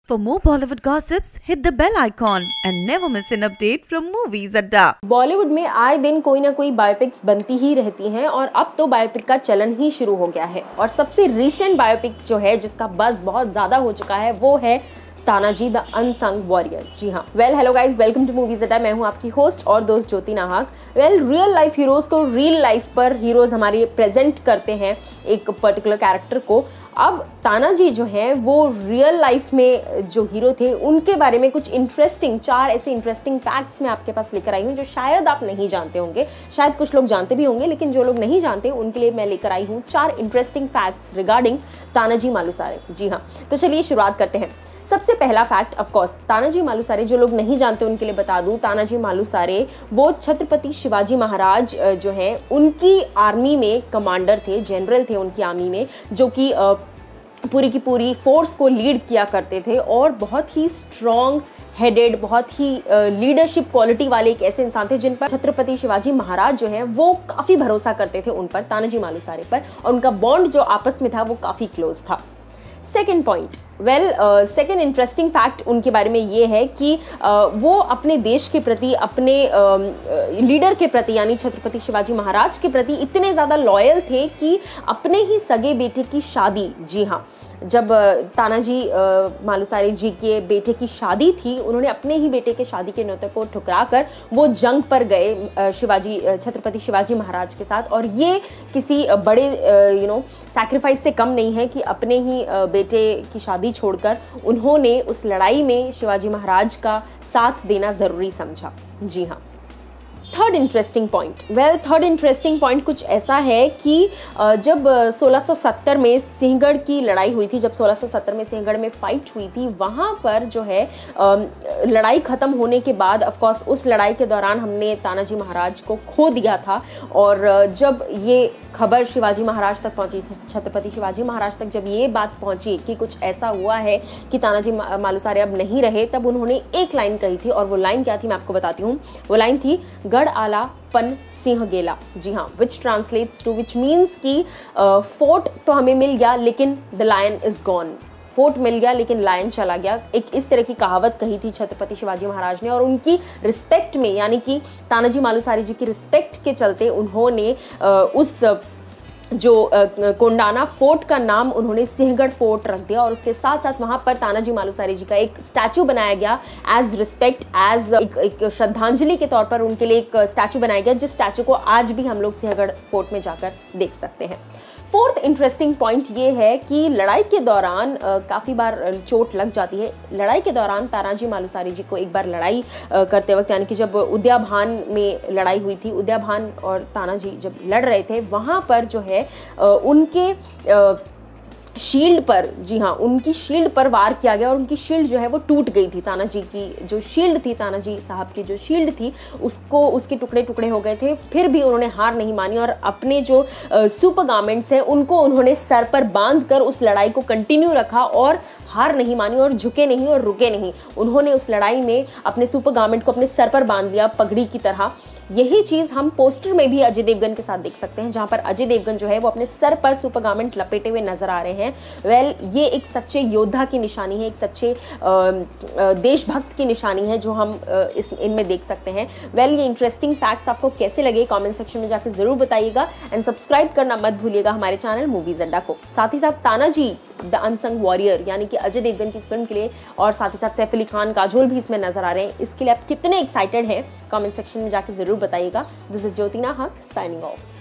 For more Bollywood gossips, hit the bell icon and never miss an update from Movies Adda. Bollywood में आए दिन कोई ना कोई बायोपिक्स बनती ही रहती हैं और अब तो बायोपिक का चलन ही शुरू हो गया है। और सबसे रीसेंट बायोपिक जो है जिसका बज़ बहुत ज़्यादा हो चुका है वो है तानाजी द अनसंग वॉरियर। जी हाँ, hello guys, welcome to movies Adda. मैं हूँ आपकी होस्ट और दोस्त Jyoti Nahak. Real life heroes को रियल लाइफ पर हीरोज़ हमारे प्रेजेंट करते हैं एक पर्टिकुलर कैरेक्टर को। अब तानाजी जो है वो रियल लाइफ में जो हीरो थे उनके बारे में कुछ चार ऐसे इंटरेस्टिंग फैक्ट्स मैं आपके पास लेकर आई हूँ जो शायद आप नहीं जानते होंगे, शायद कुछ लोग जानते भी होंगे, लेकिन जो लोग नहीं जानते उनके लिए मैं लेकर आई हूँ 4 interesting facts regarding Tanaji Malusare. जी हाँ, तो चलिए शुरुआत करते हैं। सबसे पहला fact, of course Tanaji Malusare, जो लोग नहीं जानते उनके लिए बता दूं, तानाजी मालुसरे वो छत्रपति शिवाजी महाराज जो हैं उनकी आर्मी में कमांडर थे, जनरल थे उनकी आर्मी में, जो कि पूरी की पूरी फोर्स को लीड किया करते थे और बहुत ही स्ट्रॉन्ग हेडेड, बहुत ही लीडरशिप क्वालिटी वाले एक ऐसे इंसान थे जिन पर छत्रपति शिवाजी महाराज जो हैं वो काफ़ी भरोसा करते थे उन पर, तानाजी मालुसरे पर, और उनका बॉन्ड जो आपस में था वो काफ़ी क्लोज था। Second point, second interesting fact उनके बारे में ये है कि वो अपने देश के प्रति, अपने लीडर के प्रति यानी छत्रपति शिवाजी महाराज के प्रति इतने ज़्यादा लॉयल थे कि अपने ही सगे बेटे की शादी, जी हाँ, जब तानाजी मालुसरे जी के बेटे की शादी थी, उन्होंने अपने ही बेटे के शादी के न्योते को ठुकरा कर वो जंग पर गए छत्रपति शिवाजी महाराज के साथ। और ये किसी बड़े सैक्रिफाइस से कम नहीं है कि अपने ही बेटे की शादी छोड़कर उन्होंने उस लड़ाई में शिवाजी महाराज का साथ देना ज़रूरी समझा। जी हाँ। थर्ड इंटरेस्टिंग पॉइंट कुछ ऐसा है कि जब 1670 में सिंहगढ़ की लड़ाई हुई थी, जब 1670 में सिंहगढ़ में फाइट हुई थी, वहाँ पर जो है लड़ाई ख़त्म होने के बाद, ऑफ कोर्स उस लड़ाई के दौरान हमने तानाजी महाराज को खो दिया था। और जब ये खबर शिवाजी महाराज तक पहुँची, छत्रपति शिवाजी महाराज तक जब ये बात पहुँची कि कुछ ऐसा हुआ है कि तानाजी मालुसरे अब नहीं रहे, तब उन्होंने एक लाइन कही थी, और वो लाइन क्या थी मैं आपको बताती हूँ। वो लाइन थी, गढ़ आला पन सिंह गेला। जी हाँ, which translates to, which means कि फोर्ट तो हमें मिल गया लेकिन the lion is gone. Fort मिल गया लेकिन लायन चला गया। एक इस तरह की कहावत कही थी छत्रपति शिवाजी महाराज ने, और उनकी रिस्पेक्ट में, यानी कि तानाजी मालुसरे जी की रिस्पेक्ट के चलते उन्होंने उस जो कोंडाना फोर्ट का नाम उन्होंने सिंहगढ़ फोर्ट रख दिया। और उसके साथ साथ वहां पर तानाजी मालुसरे जी का एक स्टैचू बनाया गया एज रिस्पेक्ट, एज एक श्रद्धांजलि के तौर पर उनके लिए एक स्टैचू बनाया गया, जिस स्टैचू को आज भी हम लोग सिंहगढ़ फोर्ट में जाकर देख सकते हैं। फोर्थ इंटरेस्टिंग पॉइंट ये है कि लड़ाई के दौरान काफ़ी बार चोट लग जाती है। लड़ाई के दौरान तानाजी मालुसरे जी को एक बार लड़ाई करते वक्त, यानी कि जब उद्याभान में लड़ाई हुई थी, उद्याभान और तानाजी जब लड़ रहे थे, वहाँ पर जो है उनके शील्ड पर, जी हाँ, उनकी शील्ड पर वार किया गया और उनकी शील्ड जो है वो टूट गई थी। तानाजी की जो शील्ड थी, तानाजी साहब की जो शील्ड थी, उसके टुकड़े टुकड़े हो गए थे। फिर भी उन्होंने हार नहीं मानी और अपने जो सुपर गारमेंट्स हैं उनको उन्होंने सर पर बांधकर उस लड़ाई को कंटिन्यू रखा और हार नहीं मानी और झुके नहीं और रुके नहीं। उन्होंने उस लड़ाई में अपने सुपर गारमेंट को अपने सर पर बांध लिया पगड़ी की तरह। यही चीज़ हम पोस्टर में भी अजय देवगन के साथ देख सकते हैं, जहां पर अजय देवगन जो है वो अपने सर पर सुपर गारमेंट लपेटे हुए नजर आ रहे हैं। ये एक सच्चे योद्धा की निशानी है, एक सच्चे देशभक्त की निशानी है जो हम इनमें देख सकते हैं। ये इंटरेस्टिंग फैक्ट्स आपको कैसे लगे कमेंट सेक्शन में जाकर जरूर बताइएगा, एंड सब्सक्राइब करना मत भूलिएगा हमारे चैनल मूवीज अड्डा को। साथ ही साथ तानाजी द अनसंग वॉरियर यानी कि अजय देवगन की फिल्म के लिए, और साथ ही साथ सैफ अली खान, काजोल भी इसमें नजर आ रहे हैं, इसके लिए आप कितने एक्साइटेड हैं कमेंट सेक्शन में जाकर जरूर बताइएगा। दिस इज ज्योति नाहक साइनिंग ऑफ।